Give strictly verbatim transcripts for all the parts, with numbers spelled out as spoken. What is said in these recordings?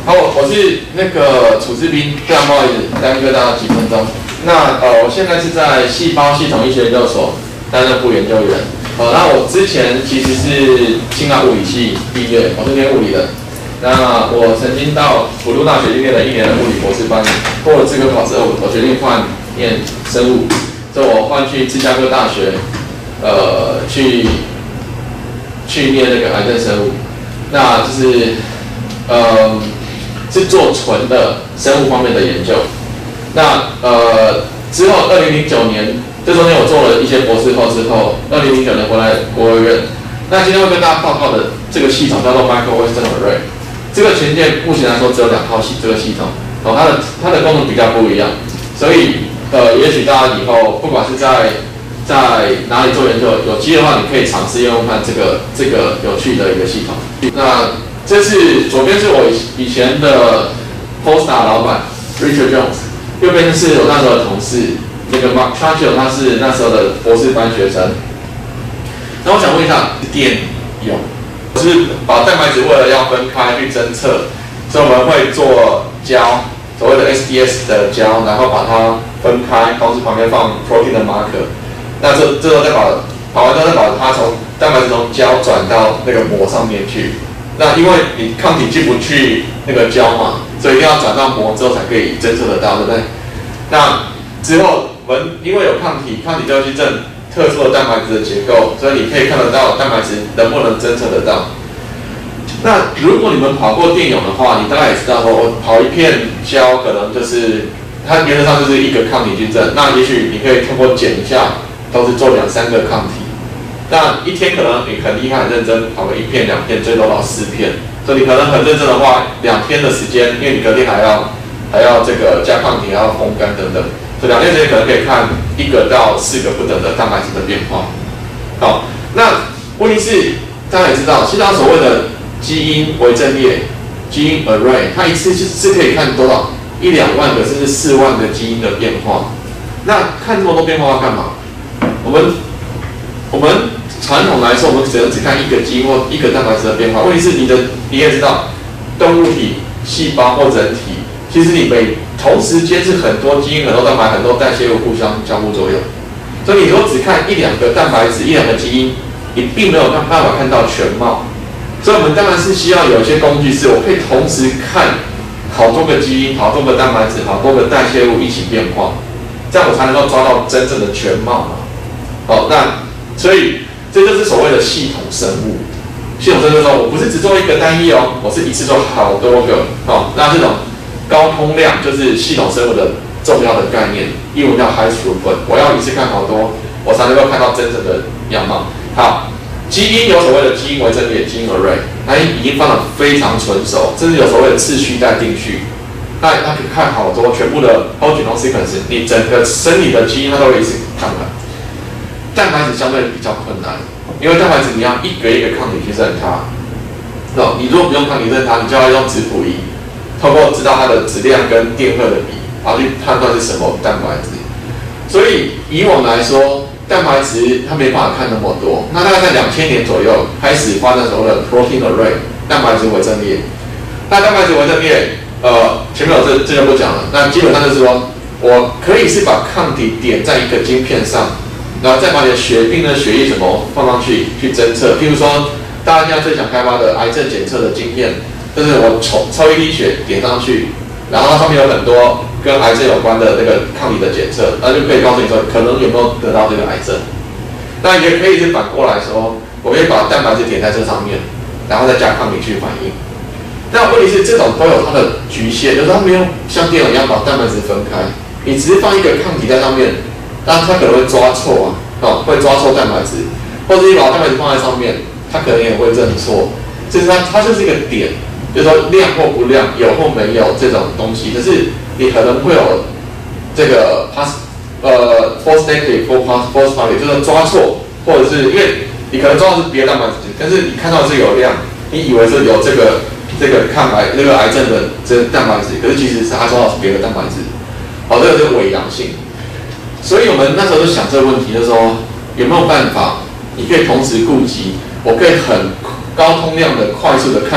好，我是那个楚志斌，非常不好意思耽搁大家几分钟。那呃，我现在是在细胞系统医学研究所担任副研究员。呃，那我之前其实是清大物理系毕业，我是念物理的。那我曾经到普渡大学念了一年的物理博士班，过了资格考之后，我决定换念生物，所以我换去芝加哥大学，呃，去去念那个癌症生物。那就是呃。是做纯的生物方面的研究。那呃之后，二零零九年，这中间我做了一些博士后之后，二零零九年回来国务院。那今天会跟大家报告的这个系统叫做 Micro Western Array。这个全世界目前来说只有两套系这个系统，哦，它的它的功能比较不一样，所以呃，也许大家以后不管是在在哪里做研究，有机会的话，你可以尝试用用看这个这个有趣的一个系统。那这是左边是我以前的 Postdoc 老板 Richard Jones， 右边是我那时候的同事那个 Mark Churchill， 他是那时候的博士班学生。那我想问一下，电泳是把蛋白质为了要分开去侦测，所以我们会做胶，所谓的 S D S 的胶，然后把它分开，同时旁边放 protein 的 marker。那这这时候再把跑完之后再把它从蛋白质从胶转到那个膜上面去。那因为你抗体进不去那个胶嘛，所以一定要转到膜之后才可以侦测得到，对不对？那之后我们因为有抗体，抗体就要去证特殊的蛋白质的结构，所以你可以看得到蛋白质能不能侦测得到。那如果你们跑过电泳的话，你大概也知道说，我跑一片胶可能就是它原则上就是一个抗体去证，那也许你可以通过减一下，都是做两三个抗体。那一天可能你很厉害、很认真，跑个一片、两片，最多到四片。所以你可能很认真的话，两天的时间，因为你隔天还要还要这个加抗体，还要烘干等等，所以两天时间可能可以看一个到四个不等的蛋白质的变化。好，那问题是大家也知道，现在所谓的基因微阵列、基因 array， 它一次是可以看多少一两万个甚至四万个基因的变化。那看这么多变化要干嘛？我们我们传统来说，我们只能只看一个基因或一个蛋白质的变化。问题是你的你也知道，动物体、细胞或人体，其实你每同时间是很多基因、很多蛋白、很多代谢物互相交互作用。所以你如果只看一两个蛋白质、一两个基因，你并没有办法看到全貌。所以我们当然是需要有一些工具，是我可以同时看好多个基因、好多个蛋白质、好多个代谢物一起变化，这样我才能够抓到真正的全貌嘛。好，那所以这就是所谓的系统生物。系统生物就是说我不是只做一个单一哦，我是一次做好多个。哦，那这种高通量就是系统生物的重要的概念，英文叫 high throughput。我要一次看好多，我才能够看到真正的样貌。好，基因有所谓的基因微阵列、基因 array， 它已经放得非常纯熟，甚至有所谓的次序带定序。那它可以看好多全部的 whole genome sequence， 你整个生理的基因它都会一起看完。蛋白质相对比较困难，因为蛋白质你要一个一个抗体去认它。哦，你如果不用抗体认它，你就要用质谱仪，透过知道它的质量跟电荷的比，然后去判断是什么蛋白质。所以以往来说，蛋白质它没办法看那么多。那大概在两千年左右开始发展所谓的 protein array 蛋白质微阵列。那蛋白质微阵列，呃，前面有这这就不讲了。那基本上就是说，我可以是把抗体点在一个晶片上。然后再把你的血病的血液什么放上去去侦测，譬如说大家现在最想开发的癌症检测的晶片，就是我抽抽一滴血点上去，然后它上面有很多跟癌症有关的那个抗体的检测，那就可以告诉你说可能有没有得到这个癌症。那也可以是反过来说，我可以把蛋白质点在这上面，然后再加抗体去反应。那问题是这种都有它的局限，就是它没有像电脑一样把蛋白质分开，你只是放一个抗体在上面。但它可能会抓错啊，哦，会抓错蛋白质，或者你把蛋白质放在上面，它可能也会认错。就是它，它就是一个点，就是说亮或不亮，有或没有这种东西。可是你可能会有这个 pass 呃 false negative 或 false positive， 就是抓错，或者是因为你可能抓到是别的蛋白质，但是你看到的是有亮，你以为是有这个这个抗癌那个癌症的这个蛋白质，可是其实是它抓到是别的蛋白质。好，这个是伪阳性。所以我们那时候就想这个问题，就是说有没有办法，你可以同时顾及，我可以很高通量的、快速的看一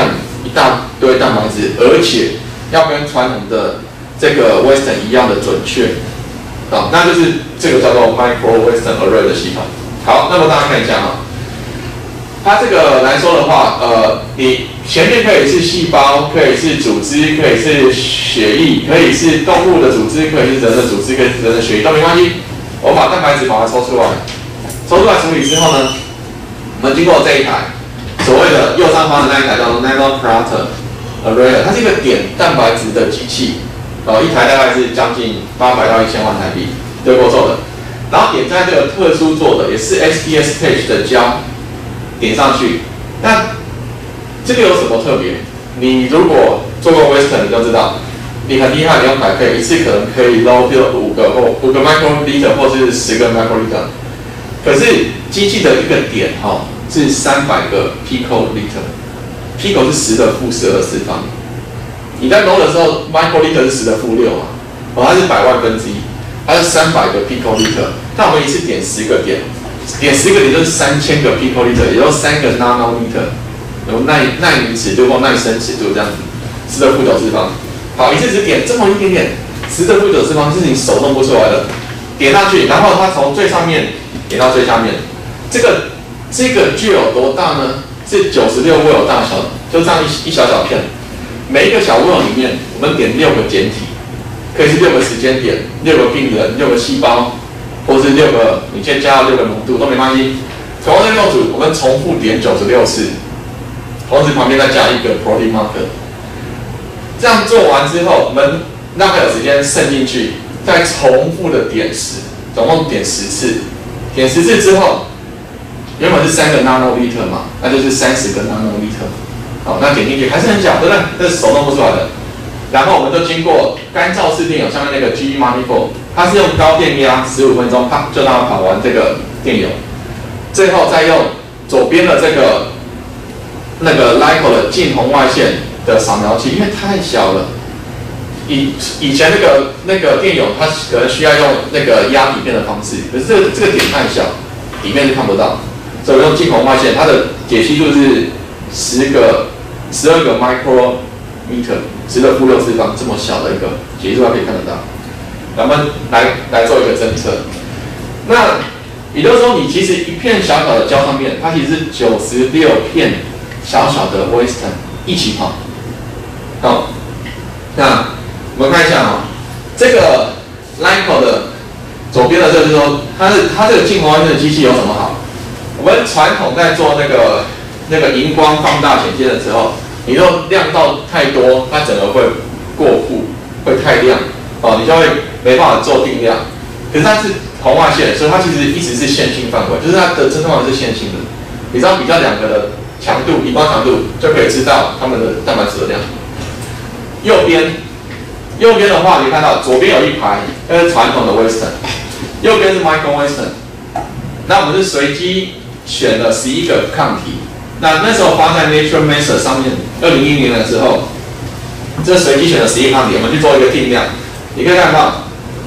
大堆蛋白质，而且要跟传统的这个 Western 一样的准确，好，那就是这个叫做 Micro Western Array 的系统。好，那么大家看一下哈，它这个来说的话，呃，你前面可以是细胞，可以是组织，可以是血液，可以是动物的组织，可以是人的组织，可以是人的血液都没关系。我把蛋白质把它抽出来，抽出来处理之后呢，我们经过这一台所谓的右上方的那一台叫做 Nanoparter Array， 它是一个点蛋白质的机器，呃，一台大概是将近八百到一千万台币，德国做的。然后点在这个特殊做的，也是 S P S Page 的胶点上去。那这个有什么特别？你如果做过 Western， 你就知道，你很厉害，你用百克一次可能可以捞掉五个或五个 microliter 或是十个 microliter。可是机器的一个点哈、哦、是三百个 picoliter，pico 是十的负十二次方。你在捞的时候 ，microliter 是十的负六嘛，哦，它是百万分之一，它是三百个 picoliter。那我们一次点十个点，点十个点就是三千个 picoliter， 也就是三个 nanoliter， 有耐耐米尺度或耐升尺度这样子，十的负九次方。好，一次只点这么一点点，十的负九次方是你手弄不出来的，点上去，然后它从最上面点到最下面，这个这个具有多大呢？是九十六微尔大小，就这样一一小小片，每一个小微尔里面，我们点六个简体，可以是六个时间点，六个病人，六个细胞，或是六个，你先加到六个浓度都没关系。同样的六组，我们重复点九十六次，同时旁边再加一个 protein marker。这样做完之后，我们让它有时间渗进去，再重复的点十，总共点十次。点十次之后，原本是三个 nanoliter 嘛，那就是三十个 nanoliter。好，那点进去还是很小，对不对？这是手弄不出来的。然后我们就经过干燥式电泳，像那个 G E manifold， 它是用高电压十五分钟，啪就让它跑完这个电泳。最后再用左边的这个那个 L I C O 的近红外线的扫描器，因为太小了，以以前那个那个电泳，它可能需要用那个压底片的方式，可是这个这个点太小，底面是看不到，所以我用近红外线，它的解析度是十个十二个 micrometer， 十的负六次方，这么小的一个解析度，它可以看得到。咱们来来做一个侦测，那也就是说，你其实一片小小的胶上面，它其实是九十六片小小的 Western 一起跑。好，那我们看一下啊、哦，这个 L I C O 的左边的这就是说，它是它这个近红外线的机器有什么好？我们传统在做那个那个荧光放大显现的时候，你如果亮到太多，它整个会过曝，会太亮，哦，你就会没办法做定量。可是它是红外线，所以它其实一直是线性范围，就是它的侦测范围是线性的。你只要比较两个的强度，荧光强度，就可以知道它们的蛋白质的量。右边，右边的话，你看到左边有一排，那是传统的 Western， 右边是 Micro Western。那我们是随机选了十一个抗体，那那时候发在 Nature Method 上面，二零一零年的时候，这随机选了十一抗体，我们去做一个定量，你可以看到，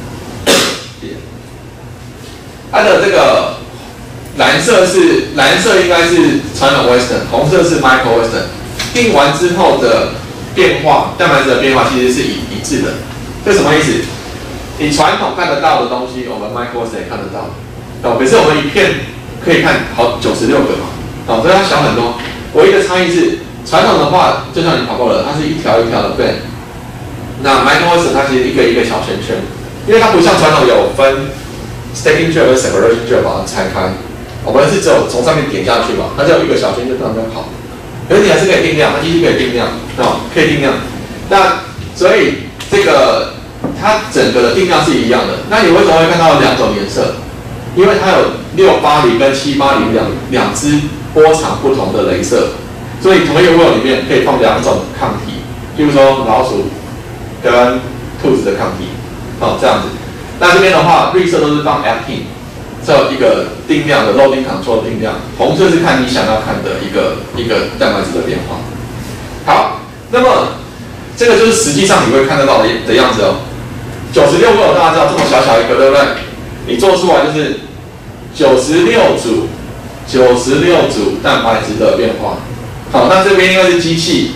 它的这个蓝色是蓝色应该是传统 Western， 红色是 Micro Western。定完之后的变化，蛋白质的变化其实是一一致的。这什么意思？你传统看得到的东西，我们 Micro Western 也看得到。哦，可是我们一片可以看好九十六个嘛，哦，所以它小很多。唯一的差异是，传统的话，就像你跑过了，它是一条一条的band。那 Micro Western 它其实一个一个小圈圈，因为它不像传统有分 stacking gel 跟 separation gel 把它拆开。我们是只有从上面点下去嘛，它只有一个小圈圈让它跑。可是你还是可以定量，它机器可以定量，哦，可以定量。那所以这个它整个的定量是一样的。那你为什么会看到两种颜色？因为它有六八零跟七八零两两支波长不同的雷射，所以同一个 well 里面可以放两种抗体，譬如说老鼠跟兔子的抗体，哦，这样子。那这边的话，绿色都是放 actin。这一个定量的 loading control 定量，红色是看你想要看的一个一个蛋白质的变化。好，那么这个就是实际上你会看得到的的样子哦。九十六个大家知道这么小小一个，对不对？你做出来就是九十六组九十六组蛋白质的变化。好，那这边因为是机器，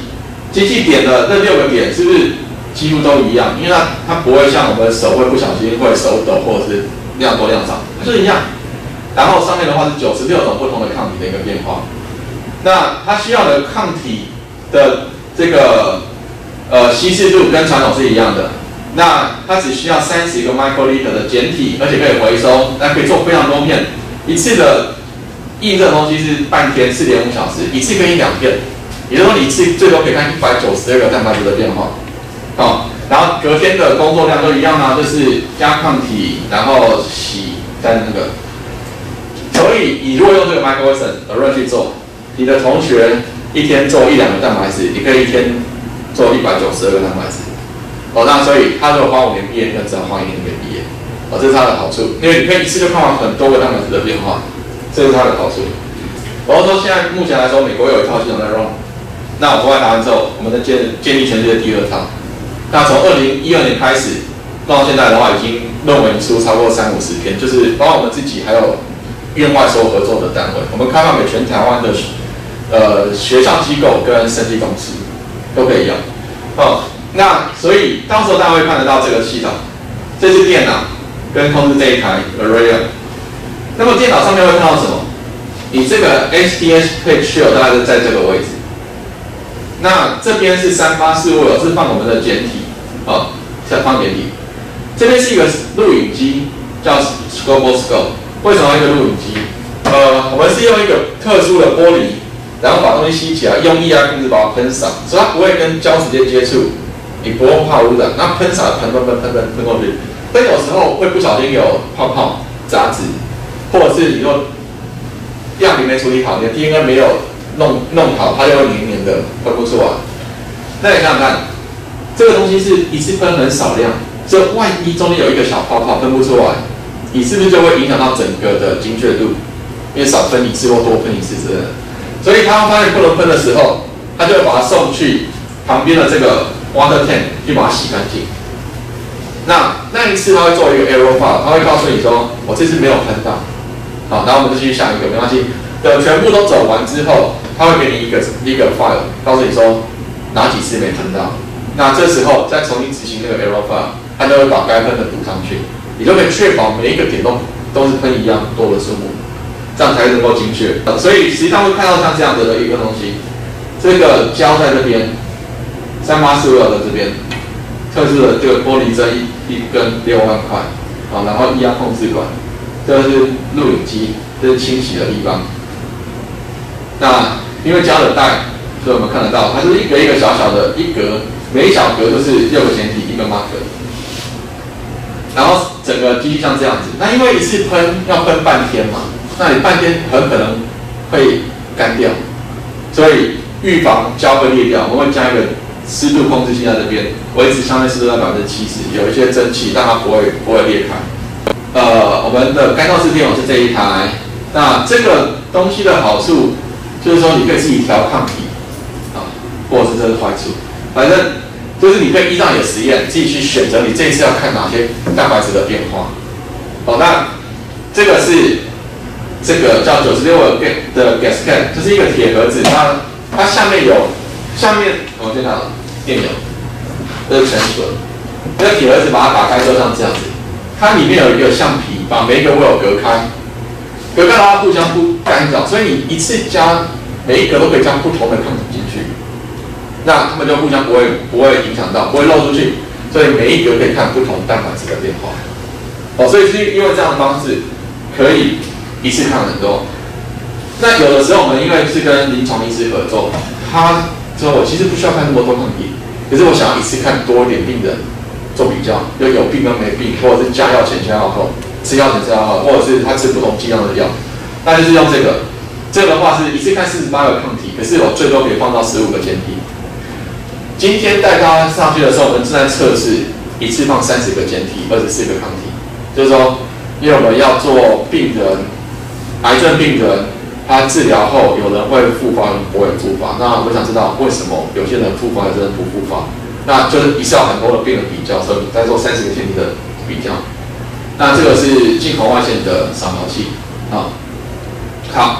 机器点的那六个点是不是几乎都一样？因为它它不会像我们手会不小心会手抖或者是量多量少，它就一样。然后上面的话是九十六种不同的抗体的一个变化。那它需要的抗体的这个呃稀释度跟传统是一样的。那它只需要三十个 microliter 的简体，而且可以回收，那可以做非常多片。一次的印这个东西是半天四点五小时，一次可以印两片，也就是说你一次最多可以看一百九十二个蛋白质的变化。哦，然后隔天的工作量都一样啊，就是加抗体，然后洗在那个。所以你如果用这个 microversion 的 run 去做，你的同学一天做一两个蛋白质，你可以一天做一百九十二个蛋白质。哦，那所以他如果花五年毕业，那只要花一年就可以毕业。哦，这是它的好处，因为你可以一次就看完很多个蛋白质的变化，这是它的好处。我说现在目前来说，美国有一套系统在 run， 那我国外答完之后，我们在建建立全世界第二套。那从二零一二年开始到现在的话，已经论文出超过三五十篇，就是包括我们自己还有院外所有合作的单位，我们开放给全台湾的呃学校机构跟生技公司都可以用。哦，那所以到时候大家会看得到这个系统，这是电脑跟控制这一台 Array。那么电脑上面会看到什么？你这个 H T S page shell 大概是在这个位置。那这边是三八四五九，是放我们的简体，哦，是放简体。这边是一个录影机，叫 Scoposcope。为什么要一个录影机？呃，我们是用一个特殊的玻璃，然后把东西吸起来，用液压控制把它喷洒，所以它不会跟胶直接接触，你不用怕污染。那喷洒喷喷喷喷喷喷过去，但有时候会不小心有泡泡、杂质，或者是你说样品没处理好，你的 D N A 没有弄弄好，它就会黏黏的喷不出来。那你想想看，这个东西是一次喷很少量，所以万一中间有一个小泡泡喷不出来，你是不是就会影响到整个的精确度？因为少喷一次或多喷一次之类的，所以他发现不能喷的时候，他就会把它送去旁边的这个 water tank 去把它洗干净。那那一次他会做一个 error file， 他会告诉你说，我这次没有喷到，好，然后我们就继续下一个，没关系。等全部都走完之后，他会给你一个一个 file， 告诉你说哪几次没喷到。那这时候再重新执行那个 error file， 他就会把该喷的补上去，你就可以确保每一个点都都是喷一样多的数目，这样才能够精确。所以实际上会看到像这样子的一个东西，这个胶在这边，三八四五九的这边，特殊的这个玻璃针一一根六万块，好，然后液压控制管，这是录影机，这是清洗的地方。那因为胶的带，所以我们看得到，它就是一格一个小小的一格，每一小格都是六个简体，一个 marker。然后整个机器像这样子，那因为一次喷要喷半天嘛，那你半天很可能会干掉，所以预防胶会裂掉，我们会加一个湿度控制器在这边，维持相对湿度在百分之七十，有一些蒸汽让它不会不会裂开。呃，我们的干燥式电网是这一台，那这个东西的好处就是说你可以自己调抗体啊，或者是这是坏处，反正。就是你可以依照你的实验自己去选择你这一次要看哪些蛋白质的变化。好，那这个是这个叫九十六的 gasket， 这是一个铁盒子，它它下面有下面我先看电泳，这是全水，这个铁盒子把它打开之后像这样子，它里面有一个橡皮把每一个 well 隔开，隔开的话互相不干扰，所以你一次加每一格都可以加不同的抗体进去。那他们就互相不会不会影响到，不会漏出去，所以每一格可以看不同蛋白质的变化。哦，所以是因为这样的方式可以一次看很多。那有的时候我们因为是跟临床医师合作，他说我其实不需要看那么多抗体，可是我想要一次看多一点病人做比较，就有病跟没病，或者是加药前加药后，吃药前吃药后，或者是他吃不同剂量的药，那就是用这个。这个的话是一次看四十八个抗体，可是我最多可以放到十五个简体。今天带大家上去的时候，我们正在测试一次放三十个简体，二十四个抗体。就是说，因为我们要做病人，癌症病人，他治疗后有人会复发，有人不会复发。那我想知道为什么有些人复发，有些人不复发。那就是一次要很多的病人比较，所以在做三十个简体的比较。那这个是进红外线的扫描器啊。好，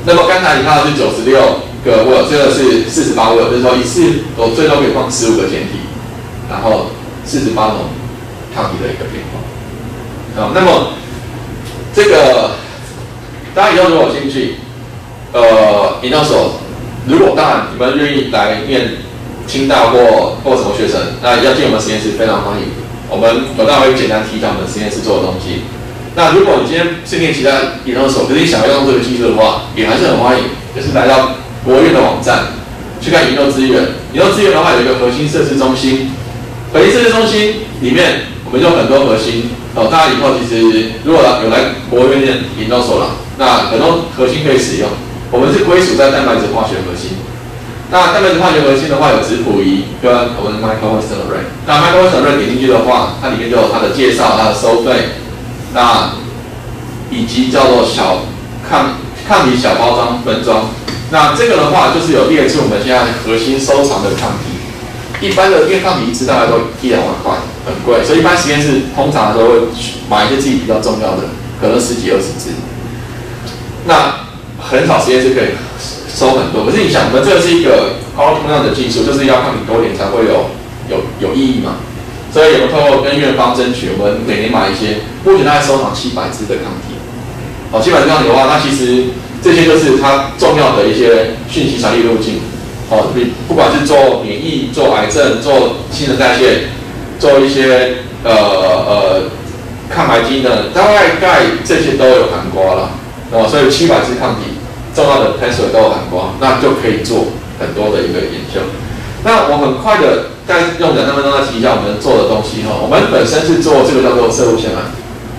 那么刚才你看到是九十六个 well， 这个是四十八 well， 就是说一次我最多可以放十五个简体，然后四十八种抗体的一个变化。好，那么这个大家以后如果有兴趣，呃，研究所，如果当然你们愿意来念清大或或什么学程，那要进我们实验室非常欢迎。我们我待会会简单提一下我们实验室做的东西。那如果你今天是念其他研究所，可是你想要用这个技术的话，也还是很欢迎，就是来到国务院的网站去看研究资源。研究资源的话，有一个核心设施中心，核心设施中心里面我们有很多核心哦。大家以后其实如果有来国务院念研究所了，那很多核心可以使用。我们是归属在蛋白质化学核心。那蛋白质化学核心的话，有质谱仪跟我们的 microwestern array。那 microwestern array 点进去的话，它里面就有它的介绍、它的收费。那以及叫做小抗抗体小包装分装，那这个的话就是有列出我们现在核心收藏的抗体。一般的因为抗体一支大概都一两万块，很贵，所以一般实验室通常都会买一些自己比较重要的，可能十几二十支。那很少实验室可以收很多，可是你想，我们这个是一个高通量的技术，就是要抗体多点才会有有有意义嘛。所以我们透过跟院方争取，我们每年买一些，目前大概收藏七百支的抗体。哦，七百支抗体的话，那其实这些就是它重要的一些讯息传递路径。哦，你不管是做免疫、做癌症、做新陈代谢、做一些呃呃抗癌机能，大概概这些都有含瓜了。哦，所以七百支抗体重要的 test 都有含瓜，那就可以做很多的一个研究。那我很快的再用两三分钟再提一下我们做的东西哈。我们本身是做这个叫做射物腺癌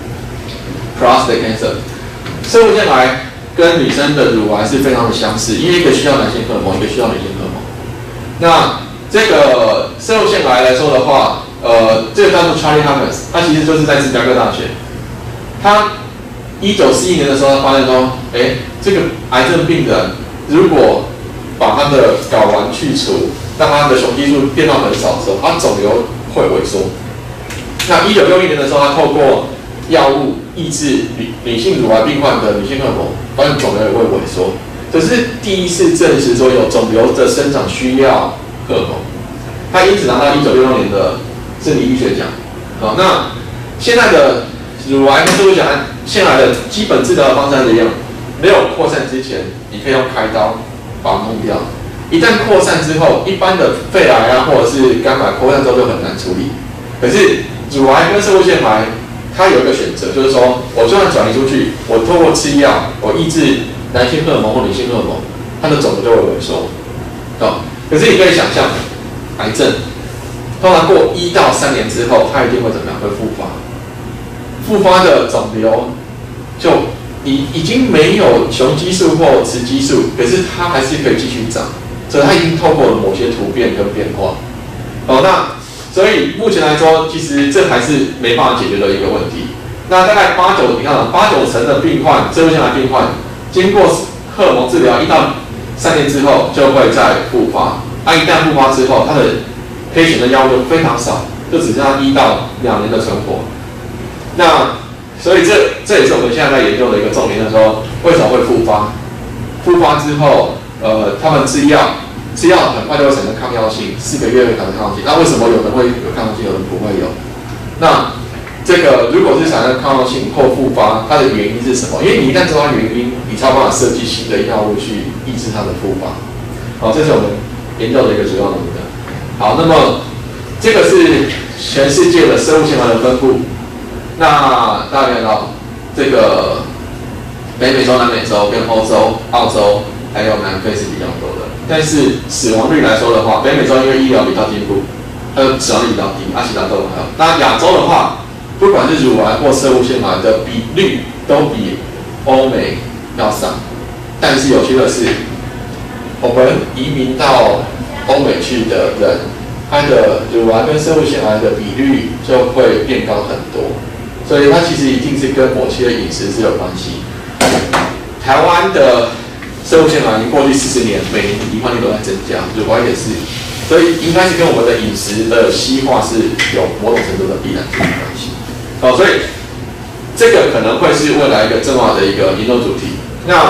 （prostate cancer）。射物腺癌跟女生的乳癌是非常的相似，因为一个需要男性荷尔蒙，一个需要女性荷尔蒙。那这个射物腺癌来说的话，呃，这个叫做 Charlie Hopkins， 他其实就是在芝加哥大学。他一九四一年的时候，他发现说，哎，这个癌症病人如果把他的睾丸去除，让他的雄激素变到很少的时候，他肿瘤会萎缩。那一九六一年的时候，他透过药物抑制女女性乳癌病患的女性荷尔蒙，发现肿瘤也会萎缩。这是第一次证实说有肿瘤的生长需要荷尔蒙。他因此拿到一九六六年的生理医学奖。好，那现在的乳癌跟射物腺癌腺癌的基本治疗的方式还是一样，没有扩散之前，你可以用开刀把它弄掉。一旦扩散之后，一般的肺癌啊，或者是肝癌扩散之后就很难处理。可是乳癌跟射物腺癌，它有一个选择，就是说我就算转移出去，我透过吃药，我抑制男性荷尔蒙或女性荷尔蒙，它的肿瘤就会萎缩。哦，可是你可以想象，癌症通常过一到三年之后，它一定会怎么样？会复发。复发的肿瘤就已已经没有雄激素或雌激素，可是它还是可以继续长。所以它已经透过了某些突变跟变化，哦，那所以目前来说，其实这还是没办法解决的一个问题。那大概八九，你看八九成的病患，射物腺癌病患，经过荷尔蒙治疗一到三年之后，就会再复发。那一旦复发之后，它的可以选择药物就非常少，就只剩下一到两年的存活。那所以这这也是我们现在在研究的一个重点，就是说为什么会复发？复发之后，呃，他们吃药。吃药很快就会产生抗药性，四个月会产生抗药性。那为什么有人会有抗药性，有人不会有？那这个如果是产生抗药性后复发，它的原因是什么？因为你一旦知道原因，你才有办法设计新的药物去抑制它的复发。好，这是我们研究的一个主要目的。好，那么这个是全世界的生物腺癌的分布。那大家看到这个北美洲、南美洲跟欧洲、澳洲还有南非是比较多的。但是死亡率来说的话，北美洲因为医疗比较进步，它的死亡率比较低，阿其他都还好。那亚洲的话，不管是乳癌或射物腺癌的比率都比欧美要少。但是有趣的是，我们移民到欧美去的人，他的乳癌跟射物腺癌的比率就会变高很多。所以它其实一定是跟某些饮食是有关系。台湾的射物腺癌过去四十年，每年罹患率都在增加，乳癌也是，所以应该是跟我们的饮食的西化是有某种程度的必然性关系。好，所以这个可能会是未来一个重要的一个研究主题。那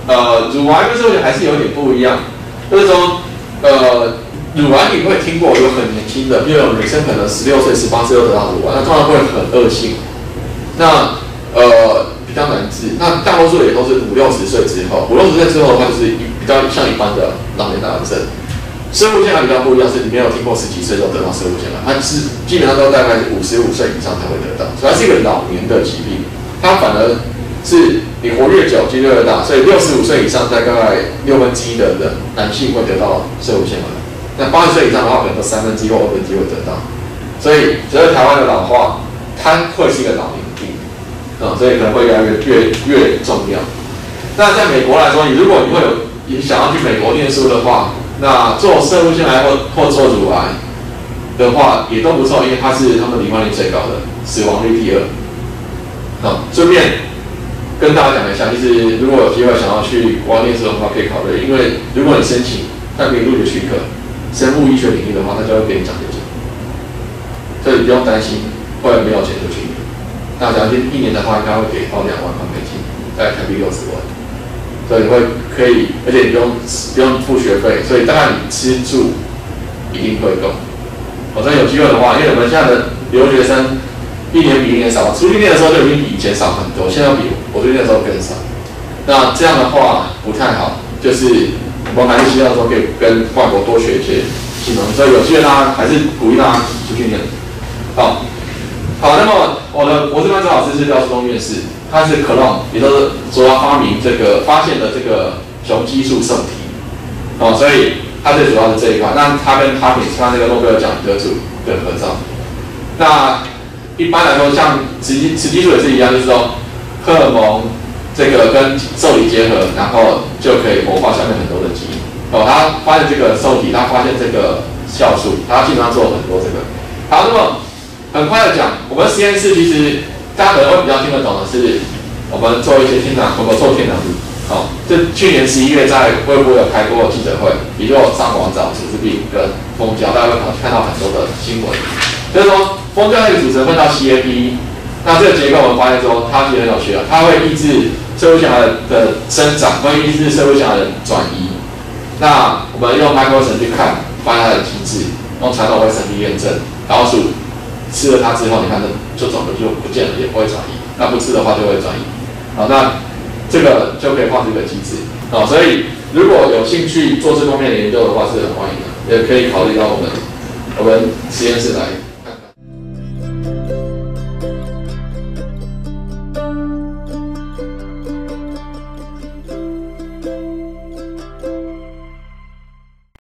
呃，乳癌跟生物腺还是有点不一样，就是说，呃，乳癌你会听过有很年轻的，比如有女生可能十六岁、十八岁就得到乳癌，那通常会很恶性，那呃比较难治。那大多数也都是五六十岁之后，五六十岁之后的话，就是比较像一般的老年大癌症。生物腺癌比较不一样，是你没有听过十几岁就得到生物腺癌，它是基本上都大概是五十五岁以上才会得到，所以它是一个老年的疾病，它反而是你活越久几率越大，所以六十五岁以上大概六分之一的人男性会得到生物腺癌，那八十岁以上的话可能都三分之一或二分之一会得到，所以随着台湾的老化，它会是一个老年病，啊、嗯，所以可能会越来越越越重要。那在美国来说，你如果你会有你想要去美国念书的话，那做生物腺癌或或做乳癌的话也都不错，因为它是他们罹患率最高的，死亡率第二。好，顺便跟大家讲一下，就是如果有机会想要去国外念书的话，可以考虑，因为如果你申请他给你入学许可，生物医学领域的话，他就会给你奖学金，所以不用担心会没有钱出去。那奖学金一年的话，应该会给到两万块美金，大概台币六十万。所以会可以，而且你不用不用付学费，所以大概你吃住一定会够。我真有机会的话，因为我们现在的留学生一年比一年少，出去念的时候就已经比以前少很多，现在比我出去念的时候更少。那这样的话不太好，就是我们还是希望说可以跟外国多学一些技能，所以有机会大家还是鼓励大家出去念。好，好，那么我的博士班指导师是廖世东院士。他是 clone， 也就是主要发明这个发现的这个雄激素受体，哦，所以他最主要是这一块。那他跟哈品他那个诺贝尔奖得主的合照。那一般来说，像雌激雌激素也是一样，就是说荷尔蒙这个跟受体结合，然后就可以活化下面很多的基因。哦，他发现这个受体，他发现这个酵素，他基本上做了很多这个。好，那么很快的讲，我们实验室其实。大家可能会比较听得懂的是，我们做一些天然，我们做天然物。好，这去年十一月在微博有开过记者会，也就上网找鼠字病跟蜂胶，大家会看到很多的新闻。就是说，蜂胶那个组成会到 C A P， 那这个结构我们发现说，它其实很有趣啊，它会抑制生物腺癌的生长，会抑制生物腺癌的转移。那我们用 microarray 去看，发现它的机制，用传统微生物验证，老鼠吃了它之后，你看这。就肿的就不见了，也不会转移。那不吃的话就会转移。好，那这个就可以画这个机制。好，所以如果有兴趣做这方面的研究的话，是很欢迎的，也可以考虑到我们我们实验室来。